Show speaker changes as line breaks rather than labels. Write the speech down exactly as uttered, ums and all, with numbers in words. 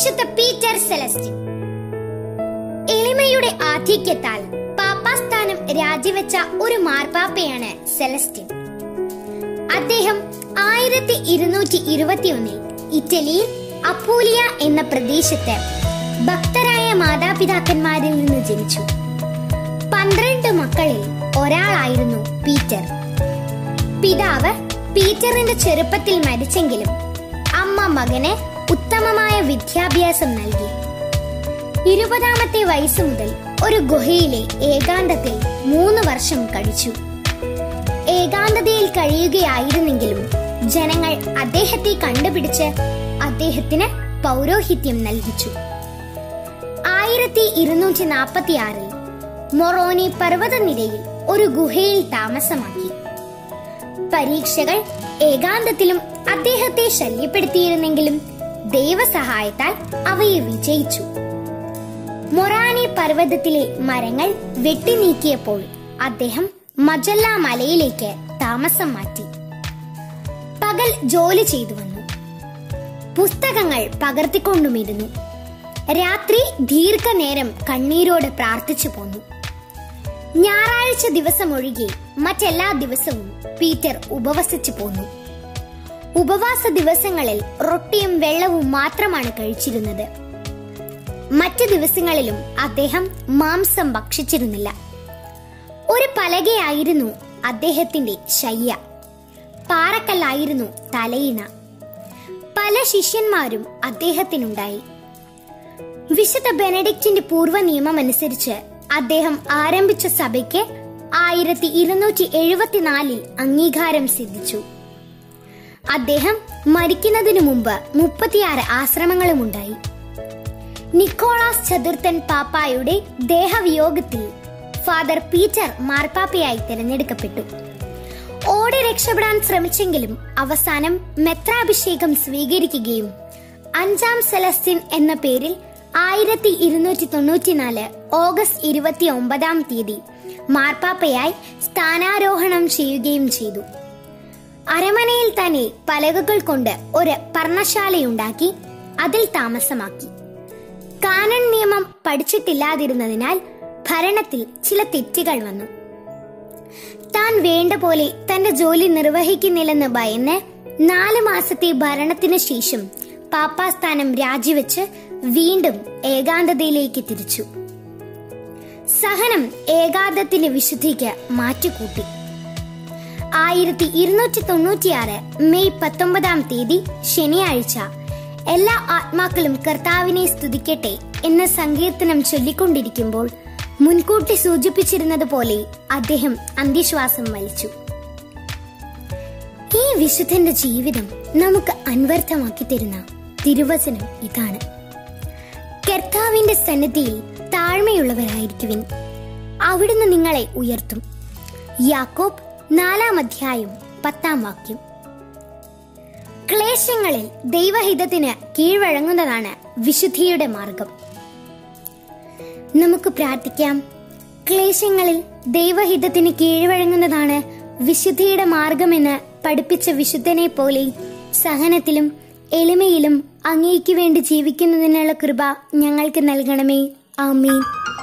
വിശുദ്ധ Peter Celestine. എളിമയുടെ ആധിക്യത്താൽ പാപ്പാസ്ഥാനം രാജിവെച്ച ഒരു മാർപ്പാപ്പയാണ് സെലസ്റ്റിൻ. അദ്ദേഹം ആയിരത്തി ഇരുന്നൂറ്റി ഇരുപത്തിയൊന്നിൽ ഇറ്റലിയിൽ അപ്പൂലിയ എന്ന പ്രദേശത്ത് ഭക്തരായ മാതാപിതാക്കന്മാരിൽ നിന്ന് ജനിച്ചു. പന്ത്രണ്ട് മക്കളിൽ ഒരാളായിരുന്നു പീറ്റർ. പിതാവ് പീറ്ററിന്റെ ചെറുപ്പത്തിൽ മരിച്ചെങ്കിലും അമ്മ മകന് ഉത്തമമായ വിദ്യാഭ്യാസം നൽകി. ഇരുപതാമത്തെ വയസ്സു മുതൽ ഒരു ഗുഹയിലെ ഏകാന്തത്തിൽ മൂന്ന് വർഷം കഴിച്ചു. ഏകാന്തതയിൽ കഴിയുകയായിരുന്നെങ്കിലും ജനങ്ങൾ അദ്ദേഹത്തെ കണ്ടുപിടിച്ച് അദ്ദേഹത്തിന് പൗരോഹിത്യം നൽകിച്ചു. ആയിരത്തി ഇരുന്നൂറ്റി നാൽപ്പത്തി ആറിൽ മൊറോനി പർവ്വതനിരയിൽ ഒരു ഗുഹയിൽ താമസമാക്കി. പരീക്ഷകൾ ഏകാന്തത്തിലും അദ്ദേഹത്തെ ശല്യപ്പെടുത്തിയിരുന്നെങ്കിലും ദൈവസഹായത്താൽ അവയെ വിജയിച്ചു. മൊറാനി പർവ്വതത്തിലെ മരങ്ങൾ വെട്ടിനീക്കിയപ്പോൾ അദ്ദേഹം മജല്ല മലയിലേക്ക് താമസം മാറ്റി. പകൽ ജോലി ചെയ്തു വന്നു. പുസ്തകങ്ങൾ പകർത്തിക്കൊണ്ടുമിരുന്നു. രാത്രി ദീർഘനേരം കണ്ണീരോട് പ്രാർത്ഥിച്ചു പോന്നു. ഞായറാഴ്ച ദിവസം ഒഴികെ മറ്റെല്ലാ ദിവസവും പീറ്റർ ഉപവസിച്ചു പോന്നു. ഉപവാസ ദിവസങ്ങളിൽ റൊട്ടിയും വെള്ളവും മാത്രമാണ് കഴിച്ചിരുന്നത്. മറ്റു ദിവസങ്ങളിലും അദ്ദേഹം മാംസം ഭക്ഷിച്ചിരുന്നില്ല. ഒരു പലകയായിരുന്നു അദ്ദേഹത്തിന്റെ ശയ്യ. പാറക്കല്ലായിരുന്നു തലയിണ. പല ശിഷ്യന്മാരും അദ്ദേഹത്തിനുണ്ടായി. വിശുദ്ധ ബെനഡിക്റ്റിന്റെ പൂർവ്വ നിയമം അനുസരിച്ച് അദ്ദേഹം ആരംഭിച്ച സഭയ്ക്ക് ആയിരത്തി ഇരുന്നൂറ്റി എഴുപത്തിനാലിൽ അംഗീകാരം സിദ്ധിച്ചു. അദ്ദേഹം മരിക്കുന്നതിനു മുമ്പ് മുപ്പത്തിയാറ് ആശ്രമങ്ങളും ഉണ്ടായി. നിക്കോളാസ് ചതുർത്ഥൻ പാപ്പായുടെ ദേഹവിയോഗത്തിൽ ഫാദർ പീറ്റർ മാർപ്പാപ്പയായി തിരഞ്ഞെടുക്കപ്പെട്ടു. ഓടി രക്ഷപ്പെടാൻ ശ്രമിച്ചെങ്കിലും അവസാനം മെത്രാഭിഷേകം സ്വീകരിക്കുകയും അഞ്ചാം സെലസ്റ്റിൻ എന്ന പേരിൽ ആയിരത്തി ഇരുന്നൂറ്റി തൊണ്ണൂറ്റിനാല് ഓഗസ്റ്റ് ഇരുപത്തി ഒമ്പതാം തീയതി മാർപ്പാപ്പയായി സ്ഥാനാരോഹണം ചെയ്യുകയും ചെയ്തു. അരമനയിൽ തന്നെ പലകകൾ കൊണ്ട് ഒരു പർണശാലയുണ്ടാക്കി അതിൽ താമസമാക്കി. കാനൺ നിയമം പഠിച്ചിട്ടില്ലാതിരുന്നതിനാൽ ഭരണത്തിൽ ചില തെറ്റുകൾ വന്നു. താൻ വേണ്ട പോലെ തന്റെ ജോലി നിർവഹിക്കുന്നില്ലെന്ന് ഭയന്ന് നാല് മാസത്തെ ഭരണത്തിന് ശേഷം പാപ്പാസ്ഥാനം രാജിവെച്ച് വീണ്ടും ഏകാന്തതയിലേക്ക് തിരിച്ചു. സഹനം ഏകാന്തത്തിന്റെ വിശുദ്ധിക്ക് മാറ്റുകൂട്ടി. ആയിരത്തി ഇരുന്നൂറ്റി തൊണ്ണൂറ്റിയാറ് മെയ് പത്തൊമ്പതാം തീയതി ശനിയാഴ്ച എല്ലാ ആത്മാക്കളും കർത്താവിനെ സ്തുതിക്കട്ടെ എന്ന സങ്കീർത്തനം ചൊല്ലിക്കൊണ്ടിരിക്കുമ്പോൾ മുൻകൂട്ടി സൂചിപ്പിച്ചിരുന്നത് പോലെ അദ്ദേഹം അന്ത്യശ്വാസം വലിച്ചു. ഈ വിശുദ്ധന്റെ ജീവിതം നമുക്ക് അൻവർത്ഥമാക്കി തരുന്ന തിരുവചനം ഇതാണ്: കർത്താവിന്റെ സന്നിധിയിൽ താഴ്മയുള്ളവരായിരിക്കുവിൻ, അവിടുന്ന് നിങ്ങളെ ഉയർത്തും. യാക്കോബ് നാലാം അധ്യായം പത്താം വാക്യം. ക്ലേശങ്ങളിൽ ദൈവഹിതത്തിന് കീഴ്വഴങ്ങുന്നതാണ് വിശുദ്ധിയുടെ മാർഗം. നമുക്ക് പ്രാർത്ഥിക്കാം. ക്ലേശങ്ങളിൽ ദൈവഹിതത്തിന് കീഴ്വഴങ്ങുന്നതാണ് വിശുദ്ധിയുടെ മാർഗമെന്ന് പഠിപ്പിച്ച വിശുദ്ധനെ പോലെ സഹനത്തിലും എളിമയിലും അങ്ങേയ്ക്ക് വേണ്ടി ജീവിക്കുന്നതിനുള്ള കൃപ ഞങ്ങൾക്ക് നൽകണമേ. ആമേൻ.